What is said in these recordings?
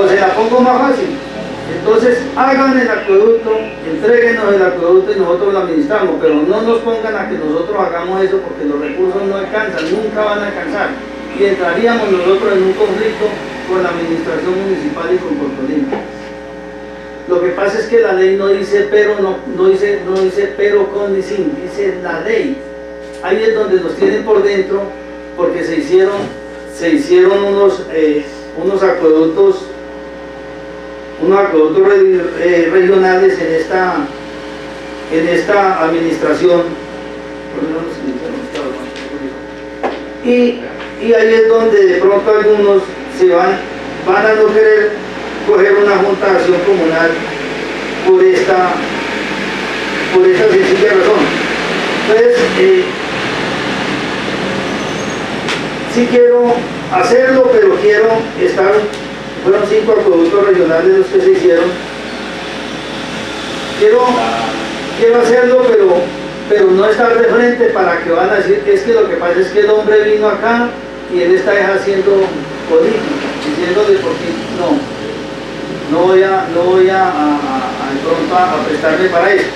O se la pongo más fácil. Entonces, hagan el acueducto, entréguenos el acueducto y nosotros lo administramos, pero no nos pongan a que nosotros hagamos eso porque los recursos no alcanzan, nunca van a alcanzar. Y entraríamos nosotros en un conflicto con la administración municipal y con Puerto Rico. Lo que pasa es que la ley no dice pero, no dice pero con ni sin, dice la ley. Ahí es donde nos tienen por dentro, porque se hicieron unos acueductos regionales en esta administración. Y ahí es donde de pronto algunos van a no querer coger una junta de acción comunal por esta sencilla razón. Entonces, sí quiero hacerlo, pero quiero estar. Fueron 5 acueductos regionales los que se hicieron. Quiero hacerlo, pero no estar de frente para que van a decir que es que lo que pasa es que el hombre vino acá y él está haciendo política, diciéndole porque no voy a prestarme para eso.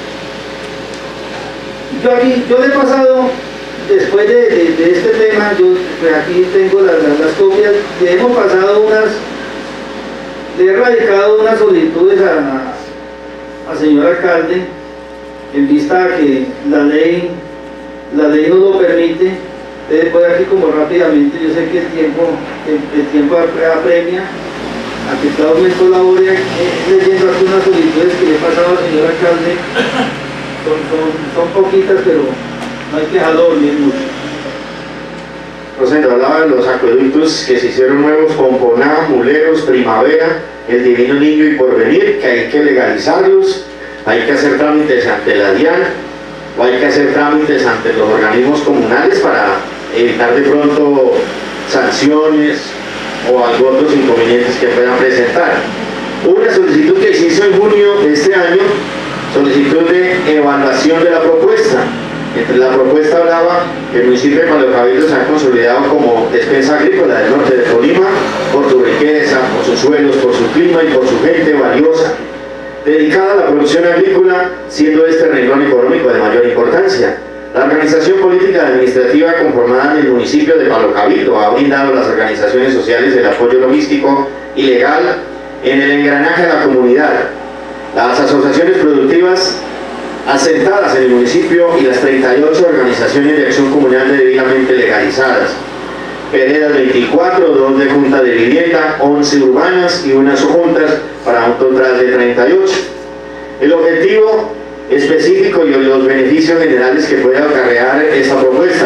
Yo le he pasado, después de este tema, pues aquí tengo las copias, le hemos pasado le he radicado unas solicitudes al señor alcalde, en vista a que la ley no lo permite. Voy aquí como rápidamente, yo sé que el tiempo apremia, a que cada momento labore leyendo aquí unas solicitudes que le he pasado al señor alcalde. Son poquitas, pero no hay que dejarlo dormir mucho. Rosendo hablaba de los acueductos que se hicieron nuevos con Poná, Muleros, Primavera, El Divino Niño y Porvenir, que hay que legalizarlos, hay que hacer trámites ante la DIAN o hay que hacer trámites ante los organismos comunales para evitar de pronto sanciones o algunos otros inconvenientes que puedan presentar. Una solicitud que se hizo en junio de este año, solicitud de evaluación de la propuesta. Entre la propuesta hablaba que el municipio de Palo Cabildo se ha consolidado como despensa agrícola del norte de Tolima por su riqueza, por sus suelos, por su clima y por su gente valiosa, dedicada a la producción agrícola, siendo este renglón económico de mayor importancia. La organización política y administrativa conformada en el municipio de Palo Cabildo ha brindado a las organizaciones sociales el apoyo logístico y legal en el engranaje de la comunidad. Las asociaciones productivas asentadas en el municipio y las 38 organizaciones de acción comunal debidamente legalizadas. Veredas 24, 2 de junta de vivienda, 11 urbanas y unas juntas para un total de 38. El objetivo específico y los beneficios generales que puede acarrear esta propuesta: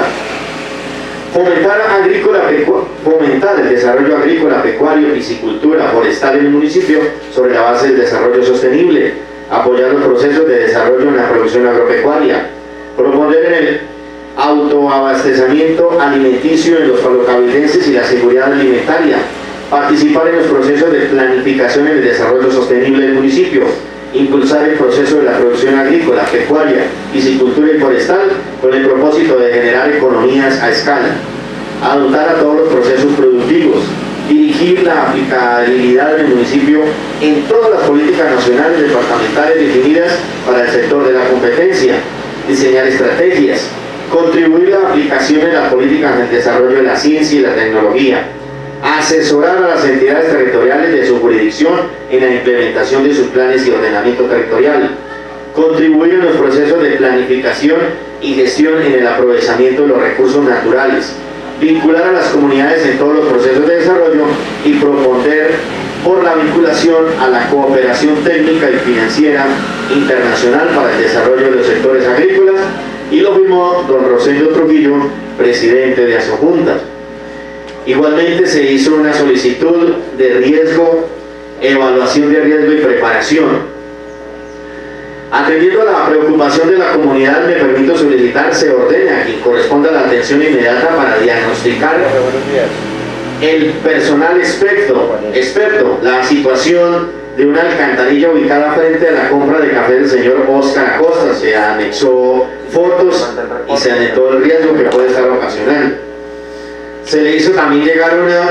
fomentar el desarrollo agrícola, pecuario, piscicultura, forestal en el municipio sobre la base del desarrollo sostenible, apoyar los procesos de desarrollo en la producción agropecuaria, proponer en el autoabastecimiento alimenticio en los palocabildenses y la seguridad alimentaria, participar en los procesos de planificación en el desarrollo sostenible del municipio, impulsar el proceso de la producción agrícola, pecuaria, piscicultura y forestal con el propósito de generar economías a escala, adoptar a todos los procesos productivos, dirigir la aplicabilidad del municipio en todas las políticas nacionales y departamentales definidas para el sector de la competencia, diseñar estrategias, contribuir a la aplicación de las políticas del desarrollo de la ciencia y la tecnología, asesorar a las entidades territoriales de su jurisdicción en la implementación de sus planes y ordenamiento territorial, contribuir en los procesos de planificación y gestión en el aprovechamiento de los recursos naturales, vincular a las comunidades en todos los procesos de desarrollo y proponer por la vinculación a la cooperación técnica y financiera internacional para el desarrollo de los sectores agrícolas, y lo firmó don Rosendo Trujillo, presidente de Asojuntas. Igualmente se hizo una solicitud de riesgo, evaluación de riesgo y preparación. Atendiendo a la preocupación de la comunidad, me permito solicitar se ordene a quien corresponda la atención inmediata para diagnosticar el personal experto la situación de una alcantarilla ubicada frente a la compra de café del señor Óscar Acosta. Se anexó fotos y se anotó el riesgo que puede estar ocasionando. Se le hizo también llegar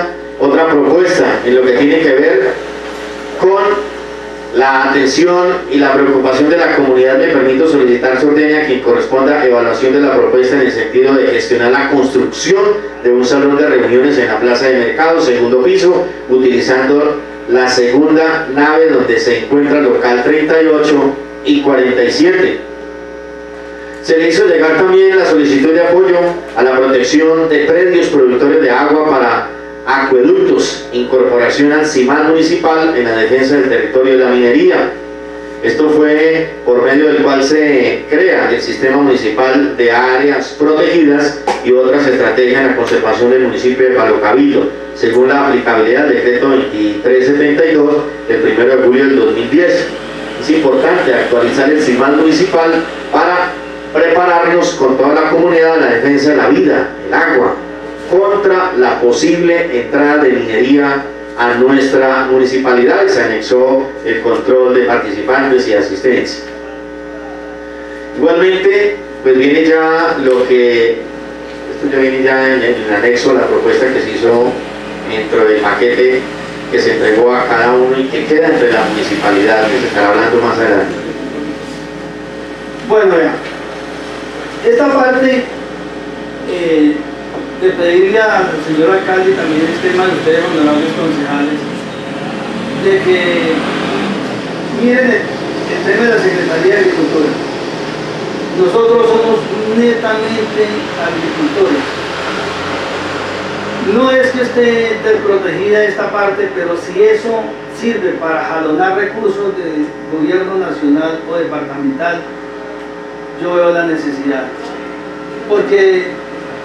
Otra propuesta en lo que tiene que ver con la atención y la preocupación de la comunidad, me permito solicitar su orden a quien corresponda evaluación de la propuesta en el sentido de gestionar la construcción de un salón de reuniones en la plaza de mercado, segundo piso, utilizando la segunda nave donde se encuentra el local 38 y 47. Se le hizo llegar también la solicitud de apoyo a la protección de predios productores de agua para acueductos, incorporación al CIMAN municipal en la defensa del territorio de la minería. Esto fue por medio del cual se crea el sistema municipal de áreas protegidas y otras estrategias en la conservación del municipio de Palo Cabildo, según la aplicabilidad del decreto 2372 del 1 de julio del 2010. Es importante actualizar el CIMAN municipal para prepararnos con toda la comunidad a la defensa de la vida, el agua, contra la posible entrada de minería a nuestra municipalidad, y se anexó el control de participantes y asistencia. Igualmente, pues viene ya lo que, esto ya viene ya en el anexo a la propuesta que se hizo dentro del paquete que se entregó a cada uno y que queda entre la municipalidad, que se estará hablando más adelante. Bueno, ya. Esta parte de pedirle al señor alcalde, también es tema de ustedes, honorables concejales, de que miren el tema de la Secretaría de Agricultura. Nosotros somos netamente agricultores. No es que esté desprotegida esta parte, pero si eso sirve para jalonar recursos del gobierno nacional o departamental, yo veo la necesidad. Porque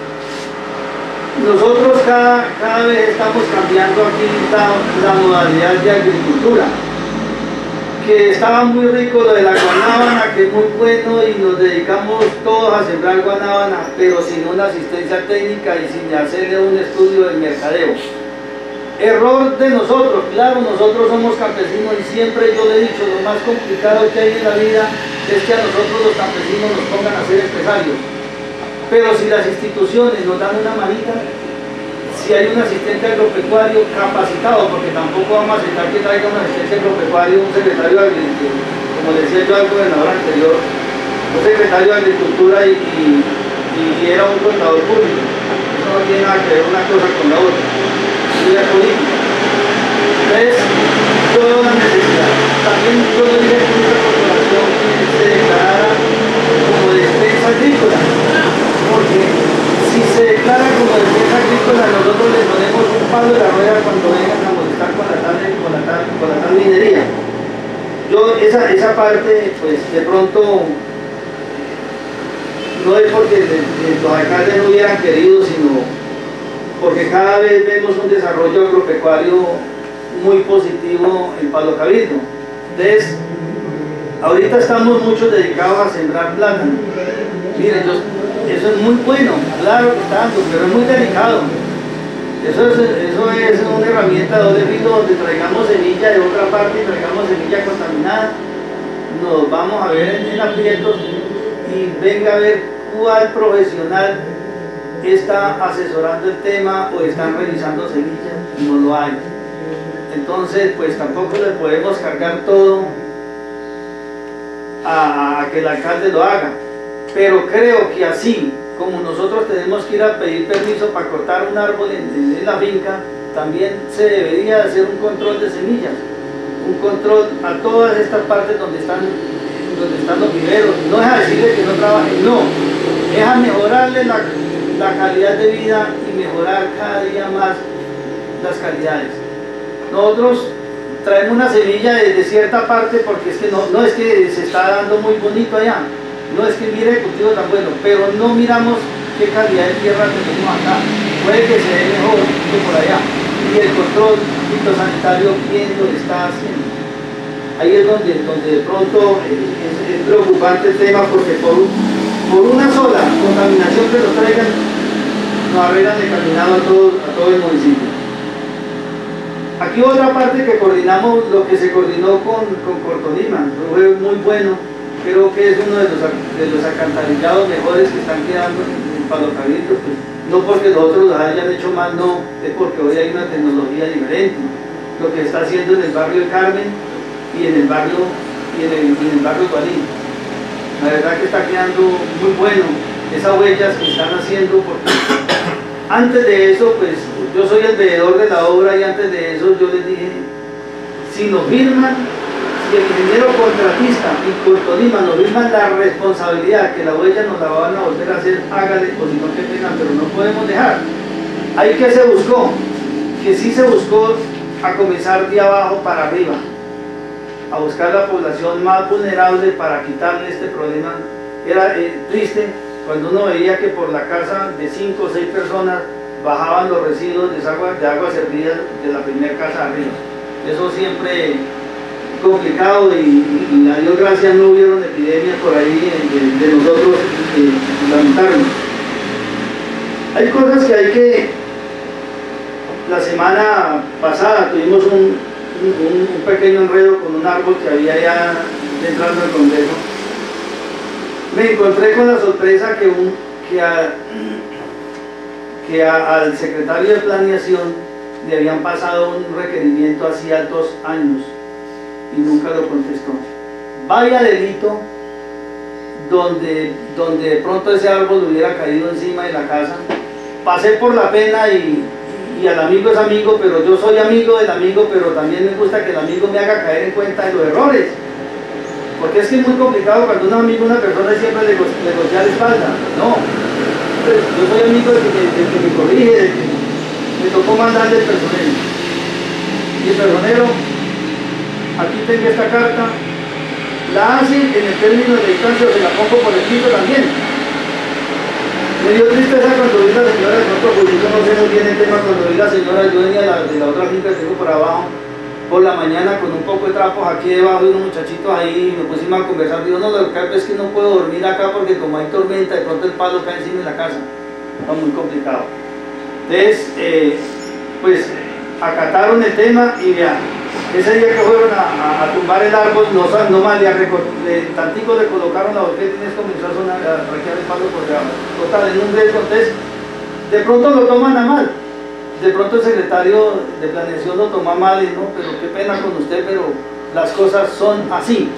nosotros cada vez estamos cambiando aquí la modalidad de agricultura, que estaba muy rico lo de la guanábana, que es muy bueno, y nos dedicamos todos a sembrar guanábana, pero sin una asistencia técnica y sin hacerle un estudio del mercadeo. Error de nosotros, claro, nosotros somos campesinos y siempre yo le he dicho, lo más complicado que hay en la vida es que a nosotros los campesinos nos pongan a ser empresarios. Pero si las instituciones nos dan una manita, si hay un asistente agropecuario capacitado, porque tampoco vamos a aceptar que traiga un asistente agropecuario, un secretario de Agricultura, como decía yo al gobernador anterior, un secretario de Agricultura y era un contador público. Eso no tiene nada que ver una cosa con la otra. Es la política. Entonces, yo veo la necesidad. También yo le dije que esta corporación se declarara como defensa agrícola. Porque si se declara como defensa agrícola, nosotros les ponemos un palo de la rueda cuando vengan a molestar con la tal minería. Yo esa parte, pues de pronto, no es porque los alcaldes no hubieran querido, sino porque cada vez vemos un desarrollo agropecuario muy positivo en Palo Cabildo. Entonces, ahorita estamos muchos dedicados a sembrar plátano. Miren, eso es muy bueno, claro que tanto, pero es muy delicado. Eso es una herramienta de doble filo donde traigamos semilla de otra parte y traigamos semilla contaminada. Nos vamos a ver en aprietos y venga a ver cuál profesional está asesorando el tema o están revisando semillas. No lo hay. Entonces, pues tampoco le podemos cargar todo a que el alcalde lo haga. Pero creo que así como nosotros tenemos que ir a pedir permiso para cortar un árbol en la finca, también se debería hacer un control de semillas, un control a todas estas partes donde están los viveros. No es a decirle que no trabajen, no, es a mejorarle la calidad de vida y mejorar cada día más las calidades. Nosotros traemos una semilla de cierta parte porque es que no es que se está dando muy bonito allá, no es que mire el cultivo tan bueno, pero no miramos qué calidad de tierra tenemos acá. Puede que se dé mejor que por allá. Y el control fitosanitario, ¿quién lo está haciendo? Ahí es donde de pronto es preocupante el tema, porque por una sola contaminación que nos traigan, nos arreglan el caminado a todo el municipio. Aquí otra parte que coordinamos, lo que se coordinó con Cortolima, fue muy bueno. Creo que es uno de los alcantarillados mejores que están quedando en Palo Cabildo. Pues, no porque nosotros los hayan hecho mal, no, es porque hoy hay una tecnología diferente. Lo que se está haciendo en el barrio del Carmen y en el barrio Guarín. La verdad que está quedando muy bueno esas huellas que están haciendo, porque antes de eso, pues yo soy el veedor de la obra, y antes de eso yo les dije, si nos firman, si el ingeniero contratista y Cortolima nos firman la responsabilidad que la huella nos la van a volver a hacer, hágale, o si no, que tengan, pero no podemos dejar. Ahí que se buscó, que sí se buscó a comenzar de abajo para arriba, a buscar la población más vulnerable para quitarle este problema. Era triste cuando uno veía que por la casa de 5 o 6 personas bajaban los residuos de agua servida de la primera casa arriba. Eso siempre complicado, y a Dios gracias no hubieron epidemias por ahí de nosotros lamentarnos. Hay cosas que hay que... La semana pasada tuvimos un pequeño enredo con un árbol que había ya entrando al Congreso. Me encontré con la sorpresa que al secretario de Planeación le habían pasado un requerimiento hacía 2 años y nunca lo contestó. Vaya delito donde de pronto ese árbol hubiera caído encima de la casa. Pasé por la pena, y al amigo es amigo, pero yo soy amigo del amigo, pero también me gusta que el amigo me haga caer en cuenta de los errores, porque es que es muy complicado cuando un amigo, una persona, siempre le golpea la espalda. No, yo soy amigo del que me corrige, del que me tocó mandarle el personero, y el personero, aquí tengo esta carta, la hace en el término de distancia, o se la pongo por escrito también. Me dio tristeza cuando vi la señora, de otro juicio, no sé muy bien el tema, cuando vi la señora, yo venía de la otra finca que tengo por abajo, por la mañana con un poco de trapos aquí debajo, y unos muchachitos ahí, y me pusimos a conversar. Digo, no, lo que pasa es que no puedo dormir acá porque como hay tormenta, de pronto el palo cae encima de la casa. Está muy complicado. Entonces, pues, acataron el tema, y vean, ese día que fueron a tumbar el árbol, no más, tantico le colocaron la boqueta y comenzó a sonar, a raquear el palo por debajo. Total, en un riesgo. Entonces, de pronto lo toman a mal. De pronto el secretario de Planeación lo toma mal, y no, pero qué pena con usted, pero las cosas son así.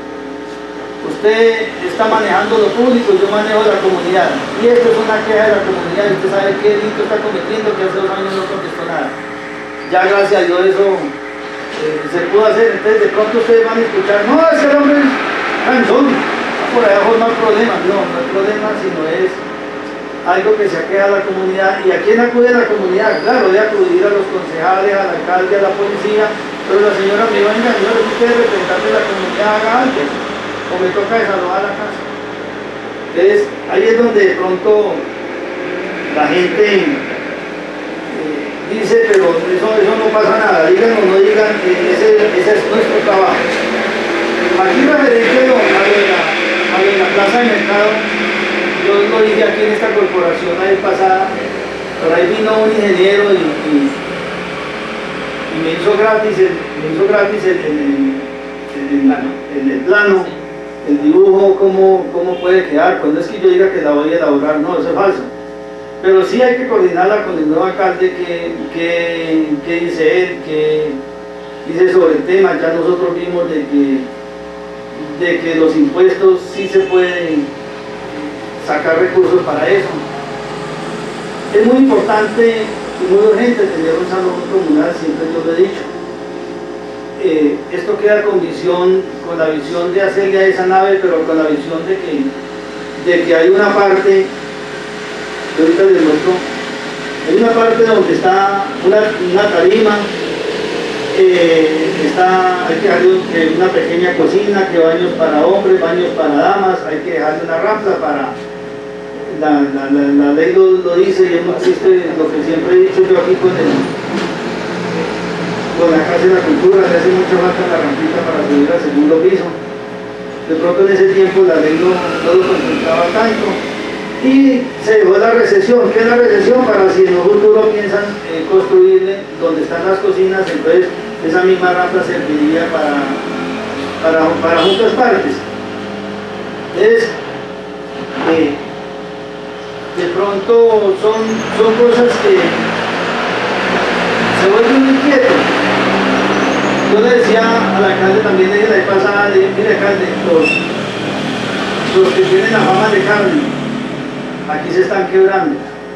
Usted está manejando lo público, yo manejo la comunidad, y esto es una queja de la comunidad, y usted sabe qué delito está cometiendo, que hace 2 años no contestó nada. Ya gracias a Dios eso se pudo hacer. Entonces de pronto ustedes van a escuchar, no, ese hombre es cansón, por allá forma problemas. No es problema, sino es algo que se aqueja a la comunidad. ¿Y a quién acude a la comunidad? Claro, de acudir a los concejales, al alcalde, a la policía, pero la señora me dijo, venga, señor, usted es representante de la comunidad, haga algo, o me toca desalojar la casa. Entonces ahí es donde de pronto la gente dice, pero eso no pasa nada, digan o no digan, ese es nuestro trabajo. Aquí referente a la plaza de mercado, yo lo dije aquí en esta corporación la vez pasada, por ahí vino un ingeniero y me hizo gratis el plano, el dibujo, cómo puede quedar. Cuando es que yo diga que la voy a elaborar, no, eso es falso. Pero sí hay que coordinarla con el nuevo alcalde, que dice él, que dice sobre el tema. Ya nosotros vimos de que los impuestos sí se pueden sacar recursos para eso. Es muy importante y muy urgente tener un salón comunal, siempre yo lo he dicho. Esto queda con la visión de hacerle a esa nave, pero con la visión de que hay una parte, que ahorita les muestro, hay una parte donde está una tarima, hay que darle una pequeña cocina, que baños para hombres, baños para damas, hay que dejarle una rampa para... La ley lo dice, y no existe lo que siempre he dicho yo aquí con la Casa de la Cultura, le hace mucha falta la rampita para subir al segundo piso. De pronto en ese tiempo la ley no lo contemplaba tanto, y se dejó la recesión. ¿Qué es la recesión? Para si en el futuro piensan construirle donde están las cocinas, entonces esa misma rampa serviría para muchas partes. Entonces, de pronto son cosas que se vuelven muy inquietos. Yo le decía al alcalde también, le dije la vez pasada, le dije, mire alcalde, los que tienen la fama de carne, aquí se están quebrando.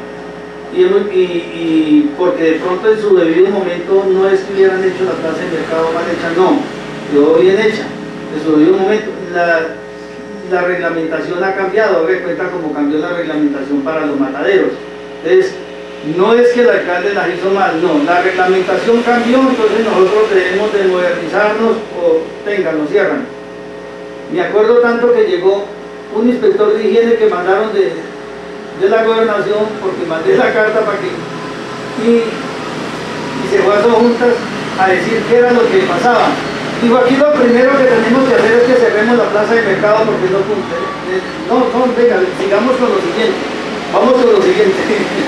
Y porque de pronto en su debido momento no es que hubieran hecho la plaza de mercado mal hecha, no, quedó bien hecha, en su debido momento. La reglamentación ha cambiado, haga de cuenta como cambió la reglamentación para los mataderos. Entonces, no es que el alcalde las hizo mal, no, la reglamentación cambió, entonces nosotros debemos de modernizarnos o nos cierran. Me acuerdo tanto que llegó un inspector de higiene que mandaron de la gobernación, porque mandé la carta para que y se fue a dos juntas a decir qué era lo que pasaba. Digo, aquí lo primero que tenemos que hacer es que cerremos la plaza de mercado porque no cumple. No, venga, sigamos con lo siguiente. Vamos con lo siguiente.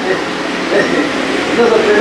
Una sorpresa.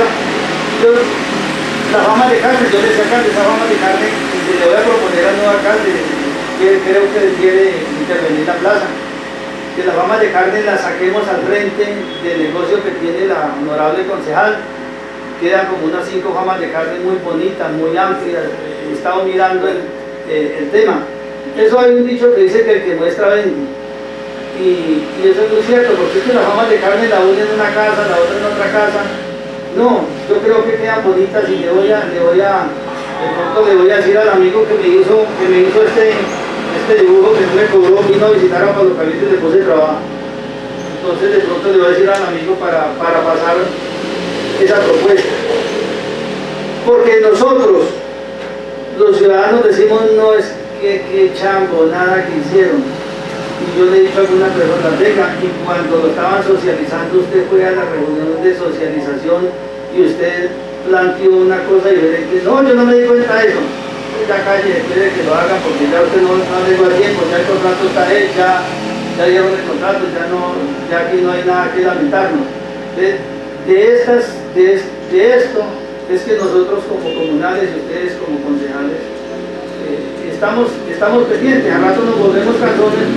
La fama de carne, yo le decía alcalde, esa fama de carne, le voy a proponer al nuevo alcalde, que creo que quiere intervenir la plaza. Que la fama de carne la saquemos al frente del negocio que tiene la honorable concejal. Quedan como unas 5 famas de carne muy bonitas, muy amplias. He estado mirando el tema. Eso hay un dicho que dice que el que muestra vende. Y eso es muy cierto, porque es que las famas de carne la una en una casa, la otra en otra casa. No, yo creo que quedan bonitas y de pronto le voy a decir al amigo que me hizo este dibujo que me cobró, vino a visitar a Pablo Calito y le puse trabajo. Entonces de pronto le voy a decir al amigo para pasar esa propuesta. Porque nosotros, los ciudadanos, decimos no es que chambo, nada que hicieron. Y yo le he dicho a algunas personas, venga, y cuando lo estaban socializando, usted fue a la reunión de socialización y usted planteó una cosa diferente. No, yo no me di cuenta de eso. Pues ya calle, espere que lo hagan porque ya usted no llegó a tiempo, ya el contrato está hecho, ya dieron el contrato, ya aquí no hay nada que lamentarnos. De esto es que nosotros como comunales y ustedes como concejales estamos pendientes. A rato nos volvemos canzones,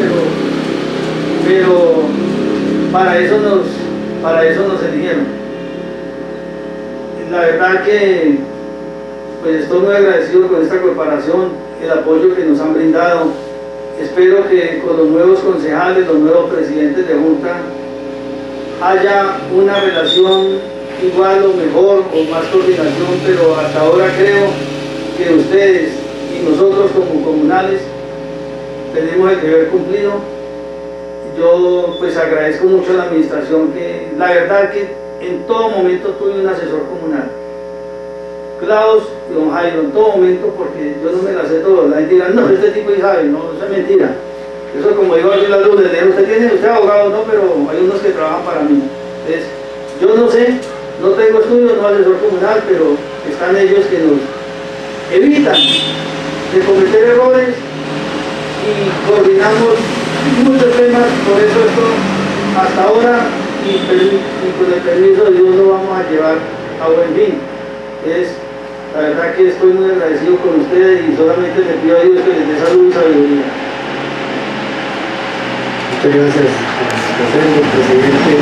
pero para eso nos eligieron. La verdad que pues estoy muy agradecido con esta corporación, el apoyo que nos han brindado. Espero que con los nuevos concejales, los nuevos presidentes de junta, haya una relación igual o mejor o más coordinación, pero hasta ahora creo que ustedes y nosotros como comunales tenemos el deber cumplido. Yo pues agradezco mucho a la administración, que la verdad que en todo momento tuve un asesor comunal, Klaus y don Jairo, en todo momento, porque yo no me la sé todo. La gente dirá, no, este tipo ya sabe, no, eso es mentira. Eso es como digo aquí en las luces, usted es abogado, no, pero hay unos que trabajan para mí. Entonces, yo no sé, no tengo estudios, no asesor comunal, pero están ellos que nos evitan de cometer errores y coordinamos muchos temas. Por eso esto hasta ahora y con el permiso de Dios lo vamos a llevar a buen fin. La verdad que estoy muy agradecido con ustedes y solamente le pido a Dios que les dé salud y sabiduría. Muchas gracias, presidente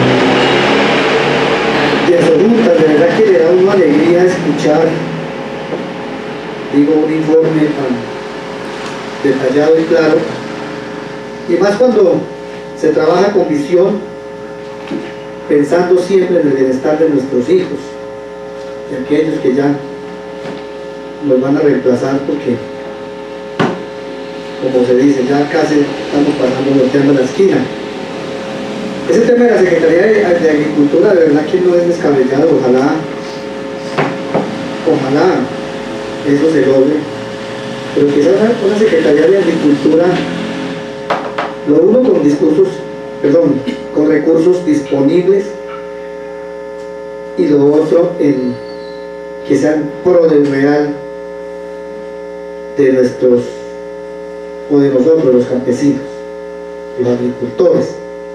de Azorunta. De verdad que le da una alegría escuchar, digo, un informe tan detallado y claro, y más cuando se trabaja con visión, pensando siempre en el bienestar de nuestros hijos, de aquellos que ya nos van a reemplazar, porque como se dice, ya casi estamos pasando, volteando la esquina. Ese tema de la Secretaría de Agricultura de verdad que no es descabellado. Ojalá eso se logre, pero quizás una Secretaría de Agricultura, lo uno con recursos disponibles, y lo otro en que sean pro del real de nosotros los campesinos, los agricultores.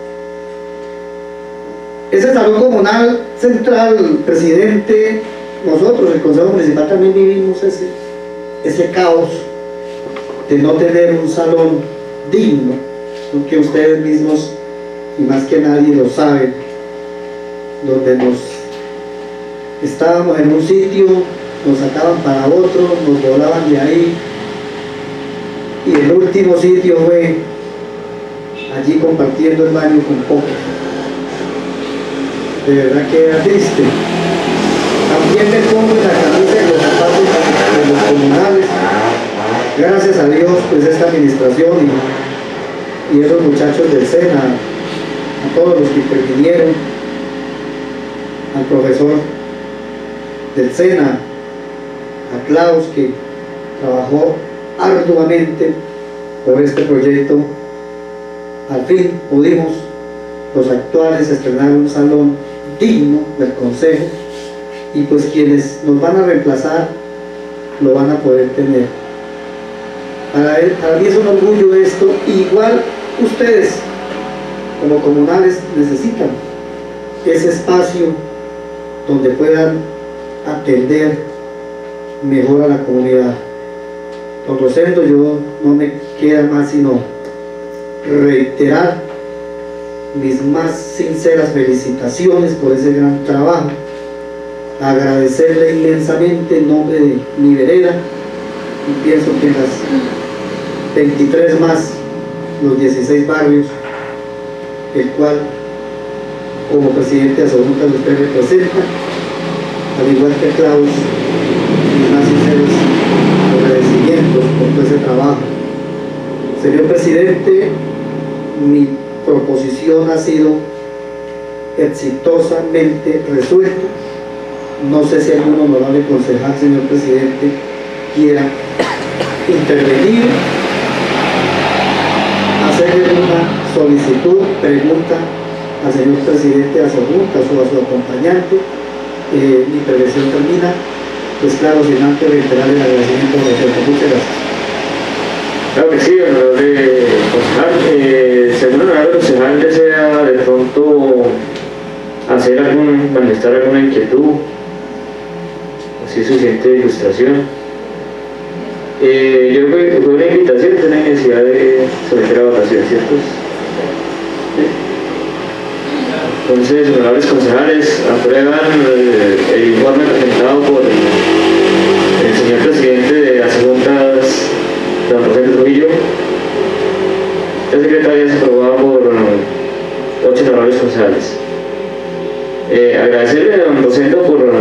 Ese salón comunal central, presidente, nosotros, el Consejo Municipal, también vivimos ese caos de no tener un salón digno, que ustedes mismos y más que nadie lo sabe, donde estábamos en un sitio, nos sacaban para otro, nos volaban de ahí, y el último sitio fue allí compartiendo el baño con pocos. De verdad que era triste. También me pongo en la camisa de los zapatos de los comunales. Gracias a Dios, pues esta administración y esos muchachos del SENA, a todos los que intervinieron, al profesor del SENA, a Klaus, que trabajó arduamente por este proyecto. Al fin pudimos los actuales estrenar un salón digno del Consejo, y pues quienes nos van a reemplazar lo van a poder tener. Para mí es un orgullo esto. Igual ustedes como comunales necesitan ese espacio donde puedan atender mejor a la comunidad. Don Rosendo, yo no me queda más sino reiterar mis más sinceras felicitaciones por ese gran trabajo, agradecerle inmensamente en nombre de mi vereda, y pienso que las 23 más, los 16 barrios, el cual como presidente de Azojunta usted representa, al igual que Klaus, mis más sinceros agradecimientos por todo ese trabajo. Señor presidente, mi proposición ha sido exitosamente resuelta. No sé si algún honorable concejal, señor presidente, quiera intervenir, hacerle una solicitud, pregunta al señor presidente de Azojunta o a su acompañante. Mi intervención termina. Pues claro, sin antes reiterar el agradecimiento a nosotros. Muchas gracias. Claro que sí, honorable concejal. Si algún honorable concejal desea de pronto manifestar alguna inquietud, o si se siente ilustración, yo creo que fue una invitación, no hay necesidad de someter a votación, ¿cierto? ¿Sí? Entonces, honorables concejales, aprueban el informe presentado por el señor presidente de las Juntas, don Rosendo Trujillo. La secretaria se aprobada por 8 honorables concejales. Agradecerle a don Rosendo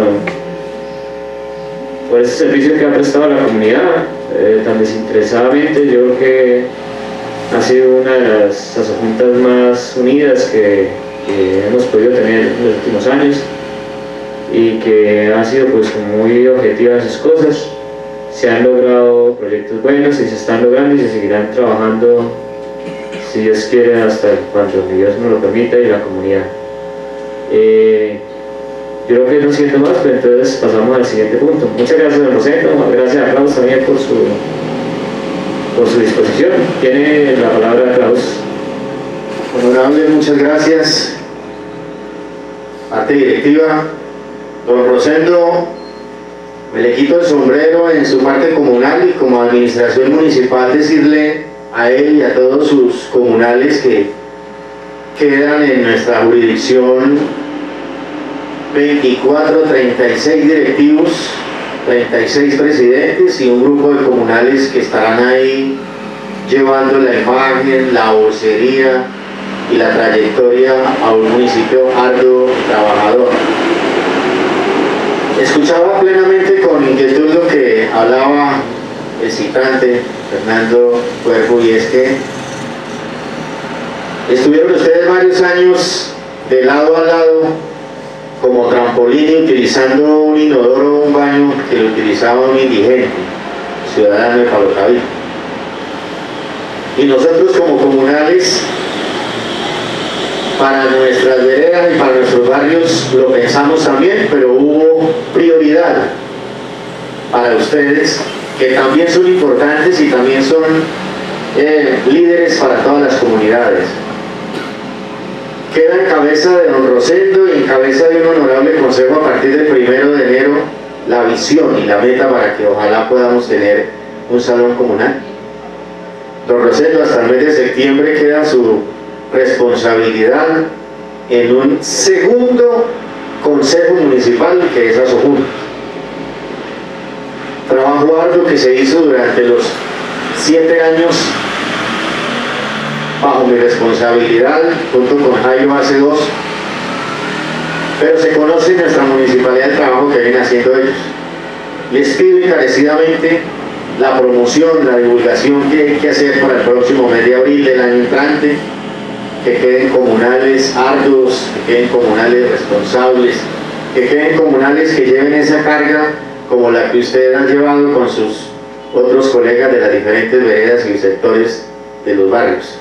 por ese servicio que ha prestado a la comunidad tan desinteresadamente. Yo creo que ha sido una de las Azojuntas más unidas que hemos podido tener en los últimos años, y que ha sido pues muy objetiva en sus cosas. Se han logrado proyectos buenos y se están logrando y se seguirán trabajando, si Dios quiere, hasta cuando Dios nos lo permita y la comunidad. Yo creo que no siento más, pero entonces pasamos al siguiente punto. Muchas gracias, don Rosendo. Gracias a Klaus también por su disposición. Tiene la palabra Klaus. Honorable, muchas gracias. Parte directiva, don Rosendo, me le quito el sombrero en su parte comunal, y como administración municipal decirle a él y a todos sus comunales que quedan en nuestra jurisdicción 36 directivos, 36 presidentes y un grupo de comunales que estarán ahí llevando la imagen, la vocería y la trayectoria a un municipio arduo y trabajador. Escuchaba plenamente con inquietud lo que hablaba el citante Fernando Cuervo, y es que estuvieron ustedes varios años de lado a lado como trampolín y utilizando un inodoro o un baño que lo utilizaba un indigente, ciudadano de Palotaví. Y nosotros como comunales, para nuestras veredas y para nuestros barrios lo pensamos también, pero hubo prioridad para ustedes, que también son importantes y también son líderes para todas las comunidades. Queda en cabeza de don Rosendo y en cabeza de un honorable consejo a partir del 1 de enero la visión y la meta para que ojalá podamos tener un salón comunal. Don Rosendo, hasta el mes de septiembre queda su responsabilidad en un segundo consejo municipal que es Asojuntas. Trabajo arduo que se hizo durante los 7 años bajo mi responsabilidad, junto con Jairo hace 2, pero se conoce en nuestra municipalidad el trabajo que vienen haciendo ellos. Les pido encarecidamente la promoción, la divulgación que hay que hacer para el próximo mes de abril del año entrante, que queden comunales arduos, que queden comunales responsables, que queden comunales que lleven esa carga como la que ustedes han llevado con sus otros colegas de las diferentes veredas y sectores de los barrios.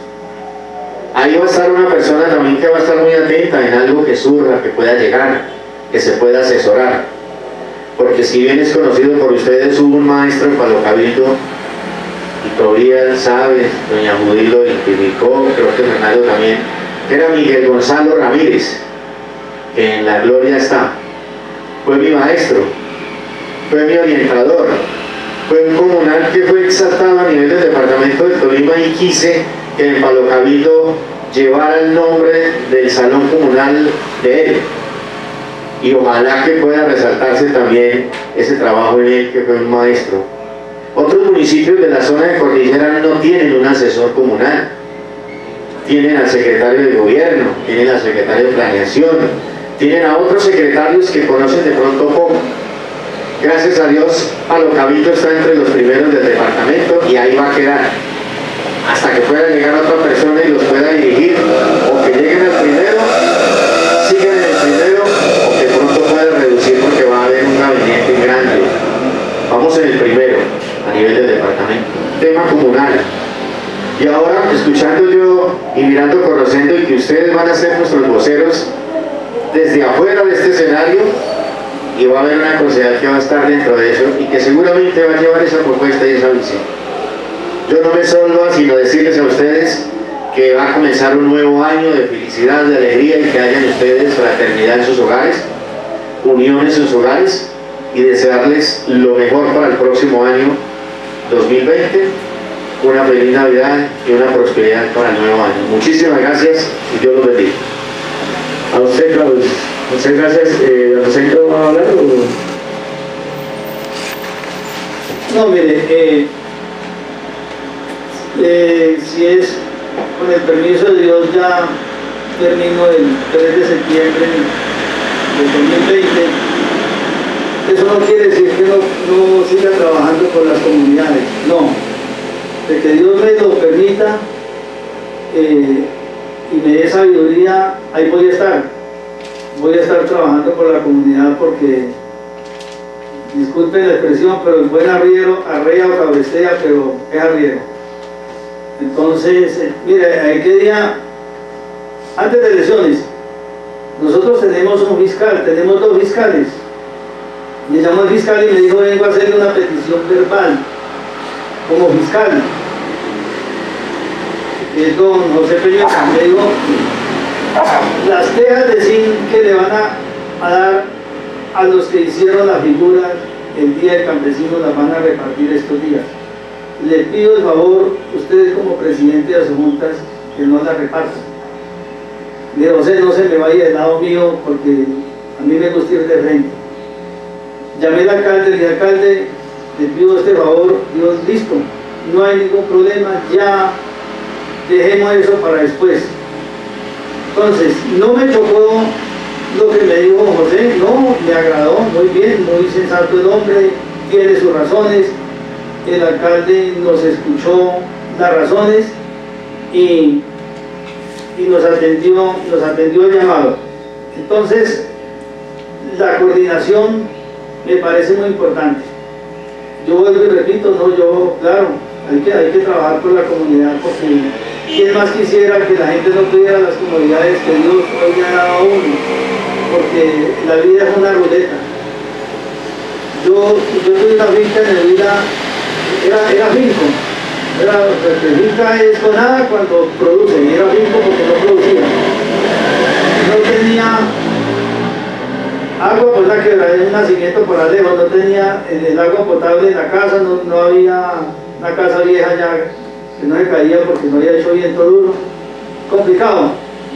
Ahí va a estar una persona también que va a estar muy atenta en algo que surja, que pueda llegar, que se pueda asesorar, porque si bien es conocido por ustedes, hubo un maestro en Palo Cabildo, y todavía sabe, doña Judy lo identificó, creo que Fernando también, que era Miguel Gonzalo Ramírez, que en la gloria está. Fue mi maestro, fue mi orientador, fue un comunal que fue exaltado a nivel del departamento de Tolima, y quise que en Palo Cabildo llevara el nombre del salón comunal de él, y ojalá que pueda resaltarse también ese trabajo en él, que fue un maestro. Otros municipios de la zona de Cordillera no tienen un asesor comunal, tienen al secretario de gobierno, tienen al secretario de planeación, tienen a otros secretarios que conocen de pronto poco. Gracias a Dios, Palo Cabildo está entre los primeros del departamento, y ahí va a quedar hasta que pueda llegar otra persona y los pueda dirigir, o que lleguen al primero, sigan en el primero, o que pronto pueda reducir porque va a haber un gabinete grande. Vamos en el primero a nivel del departamento, tema comunal. Y ahora, escuchando yo y mirando, conociendo, y que ustedes van a ser nuestros voceros desde afuera de este escenario, y va a haber una concejal que va a estar dentro de eso y que seguramente va a llevar esa propuesta y esa visión. Yo no me solo sino decirles a ustedes que va a comenzar un nuevo año de felicidad, de alegría, y que hayan ustedes fraternidad en sus hogares, unión en sus hogares, y desearles lo mejor para el próximo año 2020, una feliz Navidad y una prosperidad para el nuevo año. Muchísimas gracias y Dios los bendiga. A usted, Claudio. Muchas gracias. ¿Don José va a hablar o...? No, mire, si es con el permiso de Dios, ya termino el 3 de septiembre de 2020. Eso no quiere decir que no siga trabajando con las comunidades, no. De que Dios me lo permita y me dé sabiduría, ahí voy a estar. Voy a estar trabajando por la comunidad, porque, disculpen la expresión, pero el buen arriero arrea o cabecea, pero es arriero. Entonces, mire, ¿qué día? Antes de elecciones, nosotros tenemos un fiscal, tenemos 2 fiscales. Me llamó el fiscal y me dijo: vengo a hacerle una petición verbal como fiscal. Es don José Peña. Me dijo: las tejas de zinc que le van a dar a los que hicieron la figura el día del campesino las van a repartir estos días. Le pido el favor, ustedes como presidente de Asojuntas, que no la repartan. Le digo: José, no se me vaya del lado mío, porque a mí me gusta ir de frente. Llamé al alcalde, le dije: alcalde, le pido este favor. Dios, listo, no hay ningún problema, ya dejemos eso para después. Entonces, no me chocó lo que me dijo José, no, me agradó, muy bien, muy sensato el hombre, tiene sus razones. El alcalde nos escuchó las razones y nos atendió el llamado. Entonces, la coordinación me parece muy importante. Yo vuelvo y repito, claro, hay que trabajar por la comunidad, porque ¿quién más quisiera que la gente no tuviera las comodidades que Dios hoy le ha dado a uno? Porque la vida es una ruleta. Yo tuve una finca en mi vida, era finco. Finca es con nada cuando produce, y era finco porque no producía. No tenía agua, pues la quebrada en un nacimiento por lejos, no tenía el agua potable en la casa, no había una casa vieja ya que no se caía porque no había hecho viento duro. complicado.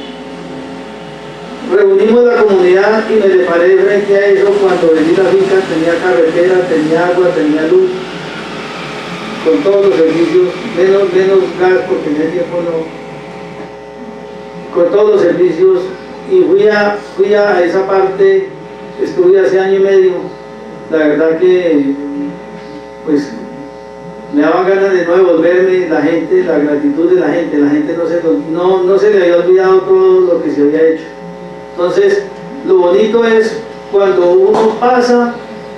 Reunimos la comunidad y me preparé frente a eso cuando vendí la finca, tenía carretera, tenía agua, tenía luz, con todos los servicios, menos gas porque en ese tiempo no, con todos los servicios, y fui a esa parte, estuve hace año y medio, la verdad que pues me daban ganas de no devolverme, la gente, la gratitud de la gente no se le había olvidado todo lo que se había hecho. Entonces, lo bonito es cuando uno pasa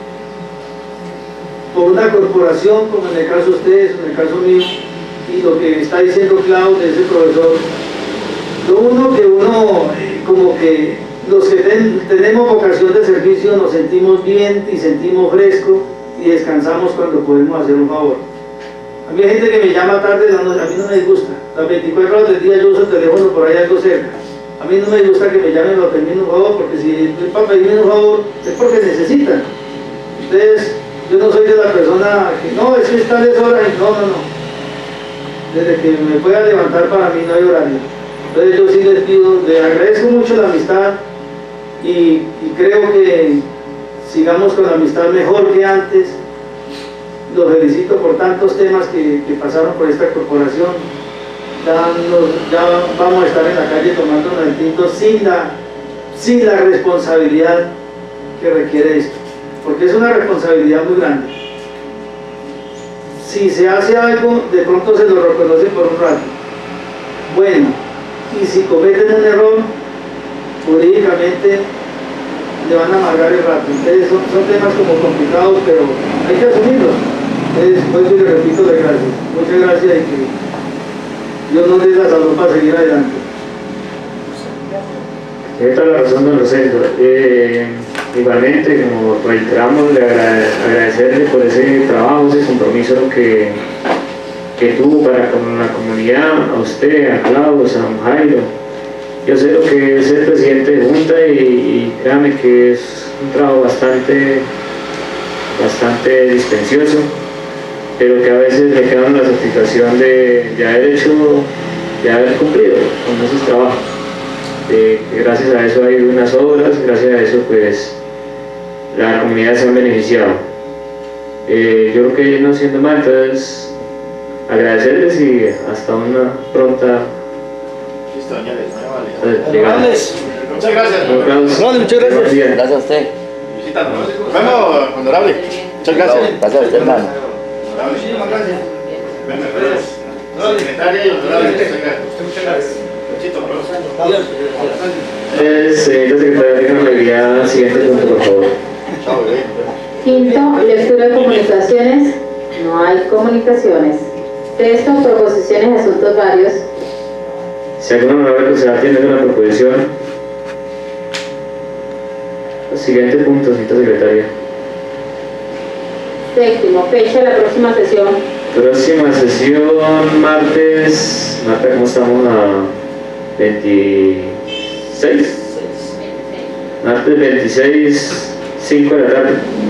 por una corporación, como en el caso de ustedes, en el caso mío, y lo que está diciendo Claudio, ese profesor, lo uno que como que los que tenemos vocación de servicio nos sentimos bien y sentimos fresco y descansamos cuando podemos hacer un favor. A mí hay gente que me llama tarde de la noche, a mí no me disgusta, las 24 horas del día yo uso el teléfono por ahí algo cerca. A mí no me gusta que me llamen para pedirme un favor, porque si es para pedirme un favor es porque necesitan. Entonces, yo no soy de la persona que no, es que es tales horas, no. Desde que me pueda levantar para mí no hay horario. Entonces yo sí les pido, les agradezco mucho la amistad y creo que sigamos con la amistad mejor que antes. Los felicito por tantos temas que pasaron por esta corporación. Ya vamos a estar en la calle tomando un tinto sin la responsabilidad que requiere esto, porque es una responsabilidad muy grande. Si se hace algo, de pronto se lo reconoce por un rato. Bueno, y si cometen un error, jurídicamente le van a amargar el rato. Entonces son temas como complicados, pero hay que asumirlos. Entonces, por eso le repito las gracias. Muchas gracias y que Dios nos dé la salud para seguir adelante. Tiene toda la razón, don Rosendo. Igualmente, como reiteramos, agradecerle por ese trabajo, ese compromiso que tuvo para con la comunidad, a usted, a Claudio, a don Jairo. Yo sé lo que es ser presidente de Junta y créame que es un trabajo bastante dispendioso, pero que a veces me queda la satisfacción de haber cumplido con esos trabajos. Gracias a eso hay unas obras, gracias a eso pues la comunidad se ha beneficiado. Yo creo que no siendo mal, entonces agradecerles y hasta una pronta llegada. Muchas gracias. Muchas gracias. Gracias a usted. Bueno, honorable. Muchas gracias. Gracias a usted, hermano. Muchísimas gracias. Secretaria y honorable. Muchas gracias. Señorita secretaria, déjame enviar al siguiente punto, por favor. Quinto, lectura de comunicaciones. No hay comunicaciones. Sexto, proposiciones de asuntos varios. Si alguna honorable se atiende una proposición. Siguiente punto, señorita secretaria. Séptimo, fecha de la próxima sesión. Próxima sesión, martes, Marta, ¿cómo estamos? A 26. Martes 26, 5 de la tarde.